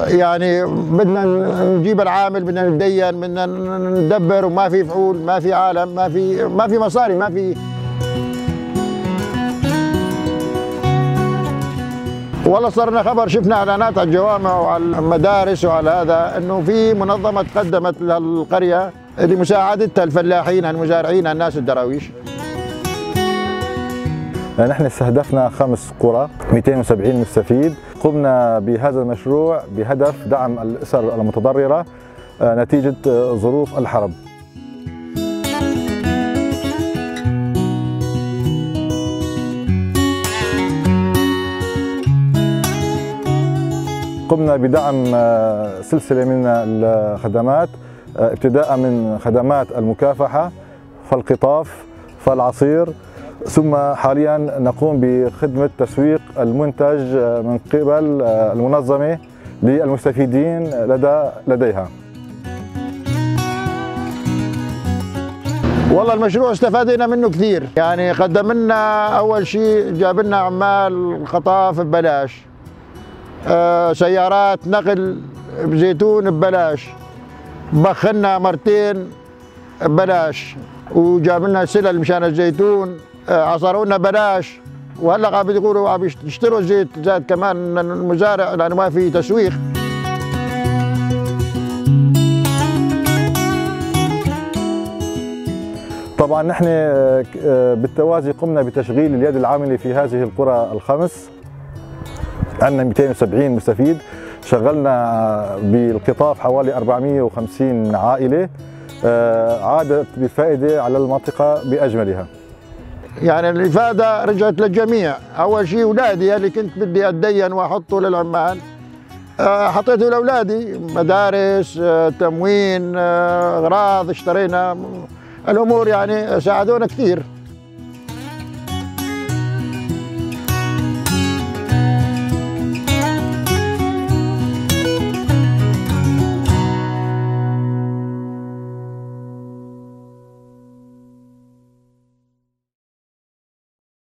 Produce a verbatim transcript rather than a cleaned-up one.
يعني بدنا نجيب العامل، بدنا ندين، بدنا ندبر، وما في فعول، ما في عالم، ما في ما في مصاري، ما في. والله صرنا خبر، شفنا اعلانات على الجوامع وعلى المدارس وعلى هذا انه في منظمه تقدمت للقريه لمساعدتها الفلاحين المزارعين الناس الدراويش. نحن استهدفنا خمس قرى، مئتين وسبعين مستفيد. قمنا بهذا المشروع بهدف دعم الأسر المتضررة نتيجة ظروف الحرب. قمنا بدعم سلسلة من الخدمات، ابتداء من خدمات المكافحة، فالقطاف، فالعصير، ثم حاليا نقوم بخدمة تسويق المنتج من قبل المنظمة للمستفيدين لدى لديها. والله المشروع استفادنا منه كثير، يعني قدم لنا اول شيء جاب لنا عمال قطاف ببلاش، آه سيارات نقل بزيتون ببلاش، بخنا مرتين ببلاش، وجاب لنا سلل مشان الزيتون، عصروا لنا بلاش، وهلا قاعد يقولوا عم يشتروا زيت زاد كمان من المزارع لانه ما في تسويق. طبعا نحن بالتوازي قمنا بتشغيل اليد العامله في هذه القرى الخمس، عندنا مئتين وسبعين مستفيد، شغلنا بالقطاف حوالي أربعمئة وخمسين عائله، عادت بالفائده على المنطقه باجملها. يعني الإفادة رجعت للجميع. أول شيء أولادي اللي كنت بدي أتدين وأحطه للعمال حطيته لأولادي، مدارس، تموين، أغراض اشترينا، الأمور يعني ساعدونا كثير.